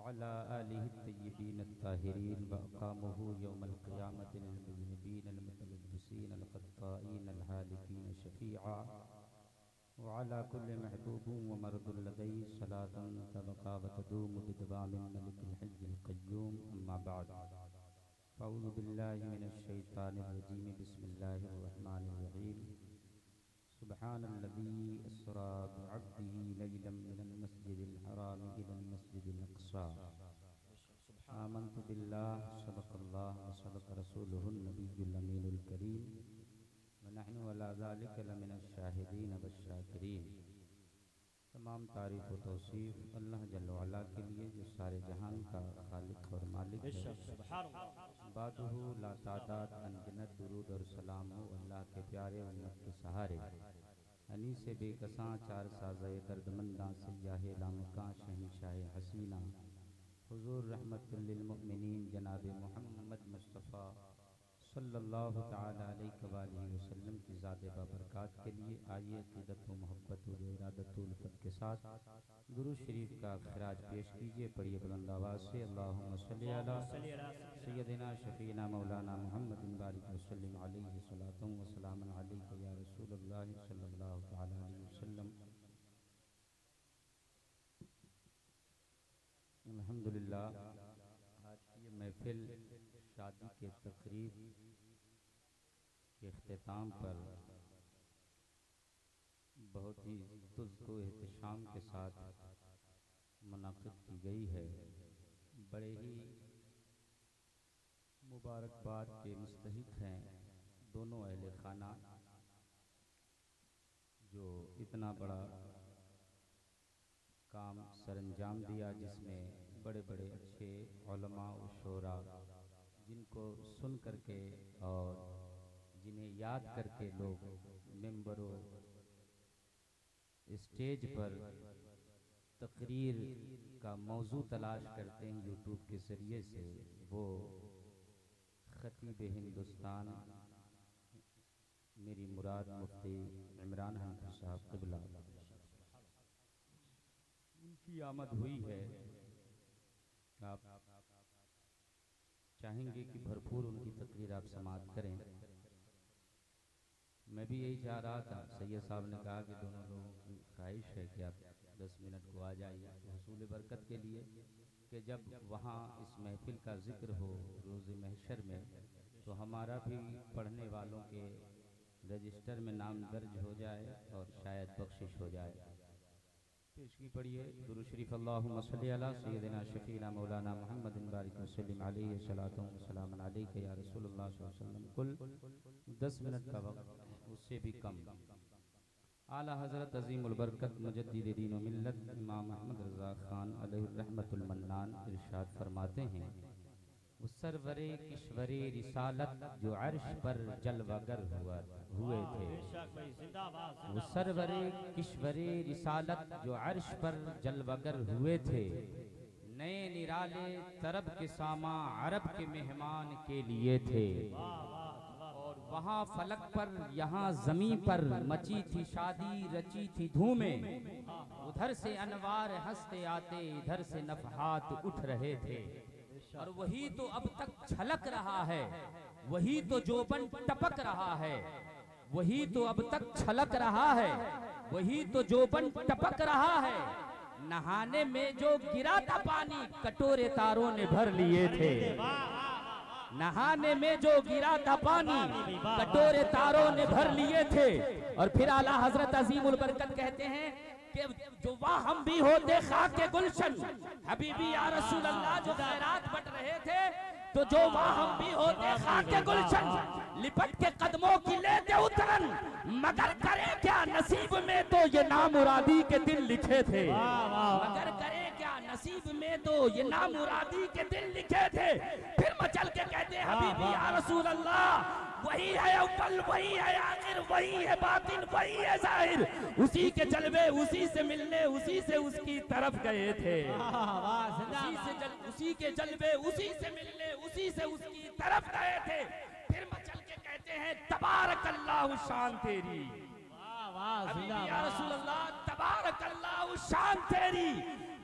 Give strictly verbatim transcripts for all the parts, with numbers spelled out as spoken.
वअला आलिहि तय्यबीन अत्ताहिरीन व अक़ामहु यौमल क़ियामति लिल मुज़निबीन अल मुतलव्विसीन अल ख़त्ताईन अल हालिकीन शफ़ीआ व अला कुल्लि महबूबिन व मर्दुल लदैहि सलातन तबक़ा व तदूमु बिदवामिल मलिकिल हय्यिल क़य्यूम अम्मा बअद फ़अऊज़ु बिल्लाहि मिनश शैतानिर रजीम बिस्मिल्लाहिर रहमानिर रहीम सुब्हानल्लज़ी अस्रा बिअब्दिही लैलन मिनल मस्जिदिल हराम इलल मस्जिदिल अक़सा आमन्तु बिल्लाहि सदक़ल्लाहु व सदक़ रसूलुहुन नबियुल अमीनुल करीम व नहनु अला ज़ालिका लमिनश शाहिदीन वश्शाकिरीन। तमाम तारीफ़ व तौसीफ़ अल्लाह जल्ल व अला के लिए जो सारे जहान का खालिक और मालिक है। बादहु ला तादाद अनगिनत दुरूद और सलाम हो अल्लाह के प्यारे उम्मत के सहारे अनी से बेकसां चार साज़े दर्दमंदां सय्याहे लामकां शहंशाह हसीना हुज़ूर रहमतुल लिल मुमिनीन जनाब मोहम्मद मुस्तफ़ा सल्लल्लाहु तआला अलैहि व आलिहि वसल्लम की ज़ात बाबरकात के लिए आइए अक़ीदत व मोहब्बत व इरादत व उल्फत के साथ दुरूद शरीफ का खिराज पेश कीजिए। पढ़िए बुलंद आवाज़ से अल्लाहुम्मा सल्लि अला सय्यदिना शफ़ीना मौलाना मुहम्मदिन बारिक व सल्लिम अलैहि सलातुन व सलामुन अलैका या रसूलल्लाह सल्लल्लाहु तआला अलैहि वसल्लम। अल्हम्दुलिल्लाह, आज की ये महफिल शादी के तकरीब के इख्तिताम पर बहुत ही तुज़्को एहतशाम के साथ मुनाक़िद की गई है। बड़े ही मुबारकबाद के मुस्तहिक़ हैं दोनों अहले खाना जो इतना बड़ा काम सरंजाम दिया, जिसमें बड़े बड़े अच्छे उलमा व शोरा जिनको सुन करके और जिन्हें याद करके लोग मेंबरों स्टेज पर तकरीर का मौजू तलाश करते हैं यूट्यूब के ज़रिए से, वो ख़तीब हिंदुस्तान मेरी मुराद मुफ्ती इमरान हनफी साहब क़िबला, उनकी आमद हुई है। आप चाहेंगे कि भरपूर उनकी तकरीर आप समाअत करें। मैं भी यही चाह रहा था, सैयद साहब ने कहा कि दोनों लोगों की ख्वाहिश है कि आप दस मिनट को आ जाइए हुसूल बरकत के लिए, कि जब वहाँ इस महफिल का जिक्र हो रोज़ महशर में तो हमारा भी पढ़ने वालों के रजिस्टर में नाम दर्ज हो जाए और शायद बख्शिश हो जाए। पेशगी पढ़िए दुरूद शरीफ अल्लाहुम्मा सल्लि अला सय्यदिना शफ़ीना मौलाना मुहम्मदिन बारिक व सल्लिम अलैहि सलातु व सलामुन अलैका या रसूलल्लाह सल्लल्लाहु अलैहि वसल्लम। कुल दस मिनट का वक्त, उससे भी कम। आला हज़रत अज़ीमुल बरकत मुजद्दिद दीन व मिल्लत इमाम अहमद रज़ा खान अलैहि रहमतुल मन्नान इरशाद फरमाते हैं, वो सरवरे किश्वरे रिसालत जो अर्श पर जलवागर हुआ हुए थे। वो सरवरे किश्वरे रिसालत जो अर्श पर जलवागर हुए थे, नए निराले तरब के सामा अरब के मेहमान के लिए थे। और वहाँ फलक पर यहाँ जमीन पर मची थी शादी, रची थी धूमें, उधर से अनवार हंसते आते इधर से नफहात उठ रहे थे। और वही तो अब तक छलक रहा है, वही तो जोबन टपक रहा है, वही तो अब तक छलक रहा है, वही तो जोबन टपक रहा है। नहाने में जो गिरा था पानी कटोरे तारों ने भर लिए थे। नहाने में जो गिरा था पानी कटोरे तारों ने भर लिए थे। और फिर आला हजरत अजीमुल बरकत कहते हैं कि जो वहाँ हम भी होते खाके गुलशन हबीबी या रसूल अल्लाह जो खैरात बट रहे थे, तो जो वहाँ हम भी होते खाके गुलशन लिपट के कदमों की लेते उतरन, मगर करे क्या नसीब में तो ये नामुरादी के दिल लिखे थे। मगर करे क्या नसीब में तो ये नामुरादी के दिल लिखे थे। फिर मचल के कहते हैं हबीबी या रसूल अल्लाह, वही है अव्वल, वही है आखिर, वही है बातिन, वही है जाहिर। उसी के जलवे उसी से मिलने उसी से उसकी तरफ गए थे। उसी से जल, उसी के जलवे उसी से मिलने उसी से उसकी तरफ गए थे। फिर मचल के कहते हैं तबारकल्लाहु शान तेरी, या रसूल अल्लाह तबारकल्लाहु शान तेरी।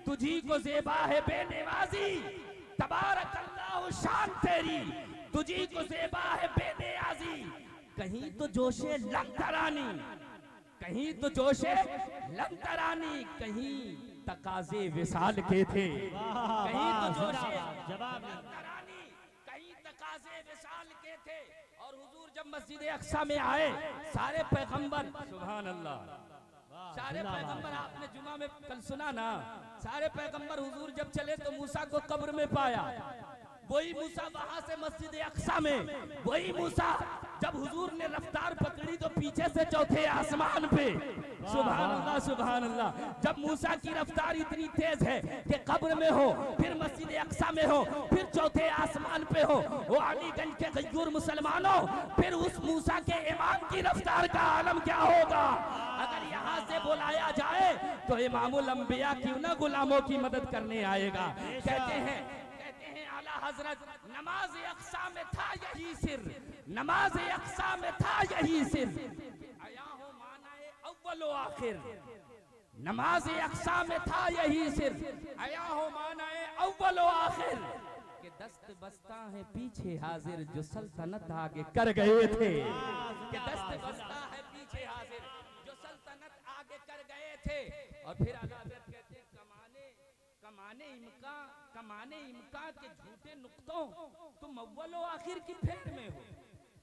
तुझी को ज़ेबा है बेनिवाजी, तबारक अल्लाह शान तेरी, तुझी को ज़ेबा है बेनियाजी। कहीं तो जोशे लंतरानी, कहीं तो जोशे लंतरानी, कहीं तकाजे विसाल के थे, कहीं तो जोशे लंतरानी, कहीं तकाजे विसाल के थे। और हुजूर जब मस्जिद अक्सा में आए, सारे पैगंबर, सुभान अल्लाह, सारे पैगंबर, आपने जुमा में कल सुना ना, सारे पैगंबर हुजूर जब चले तो मूसा को कब्र में पाया। वही मूसा वहां से मस्जिद अक्सा में, वही मूसा जब हुजूर ने रफ्तार पकड़ी तो पीछे से चौथे आसमान पे, सुभान अल्लाह सुभान अल्लाह, जब मूसा की रफ्तार इतनी तेज है कि कब्र में हो, फिर मस्जिद अक्सा में हो, फिर चौथे आसमान पे हो, वो अलीगंज के गयूर मुसलमानों, फिर उस मूसा के इमाम की रफ्तार का आलम क्या होगा। अगर यहाँ से बुलाया जाए तो इमामुल अंबिया क्यों ना गुलामों की मदद करने आएगा। कहते हैं आला हजरत, नमाज अक्सा में था यही सिर, नमाज अक्सा में था यही सिर, आया हो मानाए अव्वल व आखिर, नमाज अक्सा में था यही सिर, आया हो मानाए अव्वल व आखिर, के दस्त बस्ता है पीछे हाजिर जो सल्तनत आगे कर गए थे, के दस्त बस्ता है पीछे हाजिर जो सल्तनत आगे कर गए थे। और फिर आला हजरत कहते हैं कमाने कमाने इमका कमाने इमका के झूठे नुक्तों तुम अव्वल व आखिर की फेर में हो,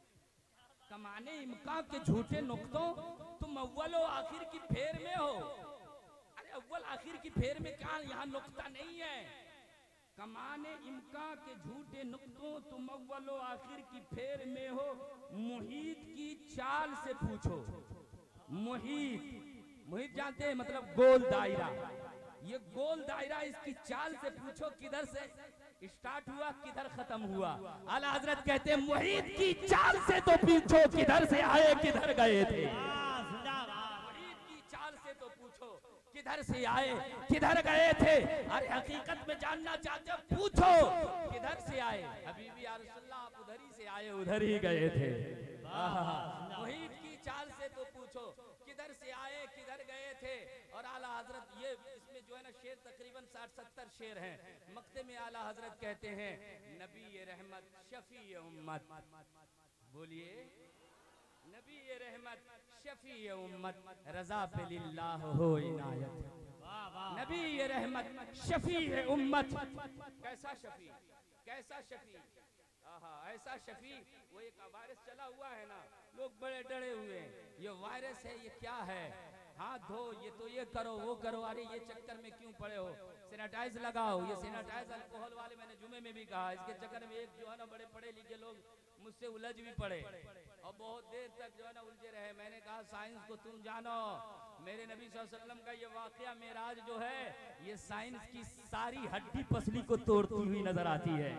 कमाने इमका के झूठे नुक्तों तुम अव्वल व आखिर की फेर में हो। अरे अव्वल आखिर की फेर में क्या, यहाँ नुक्ता नहीं है। कमाने इमका के झूठे नुक्तों तुम अव्वल व आखिर की फेर में हो, मुहीत की चाल से पूछो। मुहीत, मुहीत जानते हैं मतलब गोल दायरा, ये गोल दायरा, इसकी चाल से पूछो किधर से स्टार्ट हुआ किधर खत्म हुआ। आला हजरत कहते हैं मुहीत की चाल से तो पूछो किधर से आए किधर गए थे, मुहीत की चाल से तो पूछो किधर से आए किधर गए थे। अरे हकीकत में जानना चाहते हो पूछो किधर से आए, हबीबी या रसूलल्लाह आप उधर ही से आए उधर ही गए थे। मुहीत की चाल से तो पूछो किधर से आए किधर गए थे। और आला हजरत ये इसमें जो है ना शेर तकरीबन साठ सत्तर शेर हैं। मक्ते में आला हजरत कहते हैं नबी ये रहमत शफी उम्मत, बोलिए नबी ये रहमत शफी उम्मत, रजा पे लिल्लाह हो इनायत, नबी ये रहमत शफी उम्मत। कैसा शफी, कैसा शफी, आहा ऐसा शफी। वो एक वायरस चला हुआ है ना, लोग बड़े डरे हुए हैं, ये वायरस है ये क्या है, हाथ धो, ये तो ये करो वो करो, अरे ये चक्कर में क्यों पड़े हो, सैनिटाइज लगाओ। ये सैनिटाइज अल्कोहल वाले मैंने जुमे में भी कहा, इसके चक्कर में एक जो है ना बड़े पढ़े लिखे लोग मुझसे उलझ भी पड़े और बहुत देर तक जो है ना उलझे रहे। मैंने कहा साइंस को तुम जानो, मेरे नबी सल्लल्लाहु अलैहि वसल्लम का ये वाकया मेराज जो है ये साइंस की सारी हड्डी पसली को तोड़ती हुई नजर आती है।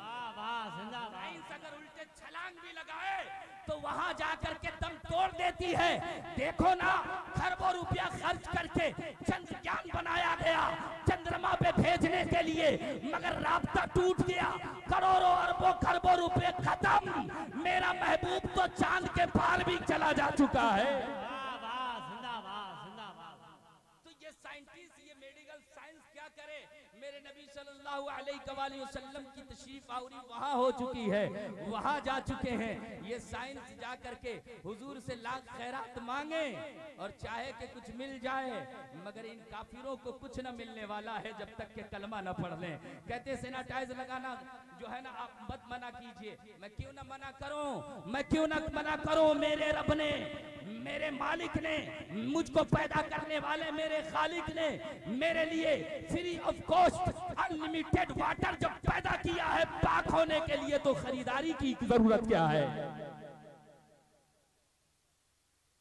साइंस अगर उल्टे छलांग भी लगाए तो वहां जाकर के दम तोड़ देती है। देखो ना खरबों रुपया खर्च करके चंद्रयान बनाया गया चंद्रमा पे भेजने के लिए, मगर राब्ता टूट गया, करोड़ों अरबों खरबों रुपए खत्म, मेरा महबूब तो चांद के पार भी चला जा चुका है। तो ये साइंटिस्ट ये मेडिकल साइंस क्या करे, मेरे नबी सल्लल्लाहु अलैहि वसल्लम की तशरीफ आवरी वहां हो चुकी है, वहां जा चुके हैं। ये साइंस जा करके हुजूर से लाख खैरात मांगे और चाहे कि कुछ मिल जाए, मगर इन काफिरों को कुछ न मिलने वाला है जब तक के कलमा न पढ़ लें। कहते सैनिटाइज लगाना जो है ना आप मत मना कीजिए, मैं क्यों ना मना करूं, मैं क्यों ना मना करूं। मेरे रब ने, मेरे मालिक ने, मुझको पैदा करने वाले मेरे खालिक ने मेरे लिए free of cost unlimited water जब पैदा किया है पाक होने के लिए, तो खरीदारी की जरूरत क्या है।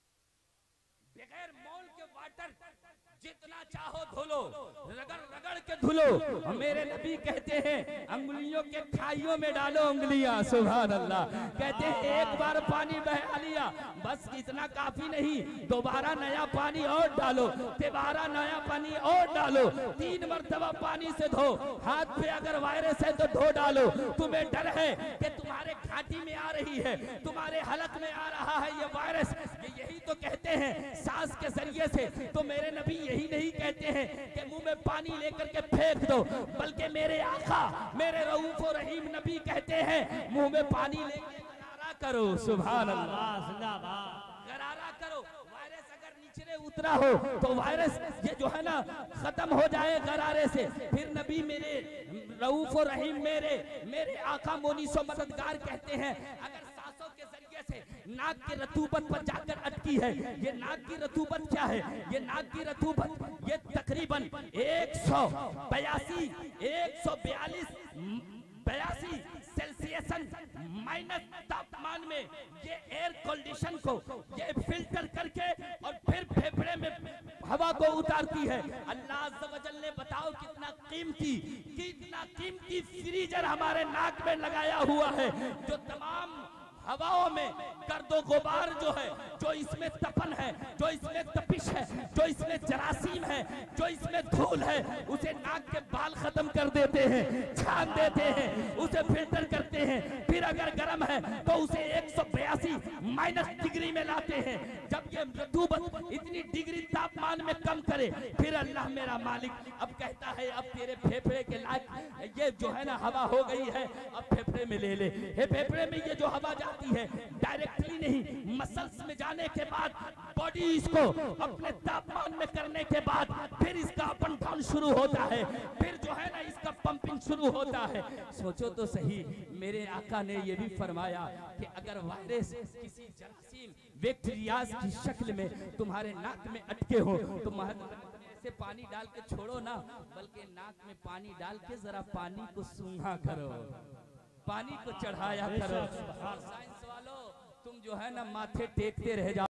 बगैर मॉल के वाटर जितना चाहो धो लो, रगड़ रगड़ के धुलो। मेरे नबी कहते हैं अंगुलियों के खाइयों में डालो उंगलियां, सुभान अल्लाह। कहते हैं एक बार पानी बहा लिया बस इतना काफी नहीं, दोबारा नया पानी और डालो, दोबारा नया पानी और डालो, तीन मरतबा पानी से धो। हाथ पे अगर वायरस है तो धो डालो। तुम्हें डर है कि तुम्हारे घाटी में आ रही है, तुम्हारे हलक में आ रहा है ये वायरस, ये यही तो कहते हैं सांस के जरिए से। तो मेरे नबी यही नहीं कहते हैं कि मुंह में पानी लेकर के फेंक दो, बल्कि मेरे आका मेरे रऊफ और रहीम नबी कहते हैं मुंह में पानी लेकर गरारा करो, सुभान अल्लाह, गरारा करो। वायरस अगर नीचे उतरा हो तो वायरस ये जो है ना खत्म हो जाए गरारे से। फिर नबी मेरे रऊफ और रहीम मेरे मेरे आका मोनीसो मददगार कहते हैं अगर सांसों के जरिए से नाक के रतूबत पर जाकर अटकी है, ये नाक की रतूबत क्या है, ये नाक की रतूबत ये तकरीबन एक सौ बयासी एक सौ बयालीस बयासी सेल्सियस माइनस तापमान में ये एयर कंडीशन को ये फिल्टर करके और फिर फेफड़े में हवा को उतारती है। अल्लाह अज़्ज़ व जल ने बताओ कितना कीमती कितना कीमती फ्रीजर हमारे नाक में लगाया हुआ है, जो तमाम हवाओं में गर्दो गुबार जो है, जो इसमें तपन है, जो इसमें तपिश है, जो इसमें जरासीम है, जो इसमें धूल है, उसे नाक के बाल खत्म कर देते हैं, छान देते हैं, उसे फिल्टर करते हैं। फिर अगर गर्म है तो उसे एक सौ बयासी माइनस डिग्री में लाते हैं। जब ये रतूबत इतनी डिग्री तापमान में कम करे, फिर अल्लाह मेरा मालिक अब कहता है अब तेरे फेफड़े के लायक ये जो है ना हवा हो गई है, अब फेफड़े में ले ले। हे फेफड़े में ये जो हवा जाती है डायरेक्टली नहीं, मसल्स में जाने के बाद बॉडी इसको अपने तापमान में करने के बाद फिर इसका अप एंड डाउन शुरू होता है, फिर जो है ना इसका पंपिंग शुरू होता है। सोचो तो सही, मेरे आका ने ये भी फरमाया कि अगर वायरस किसी जरासीम बैक्टीरियाज की शक्ल में तुम्हारे नाक में अटके हो तो ऐसे पानी डाल के छोड़ो ना, बल्कि नाक में पानी डाल के जरा पानी को सूंघा करो, पानी को चढ़ाया करो। साइंस वालों तुम जो है ना माथे टेकते रह जाओ।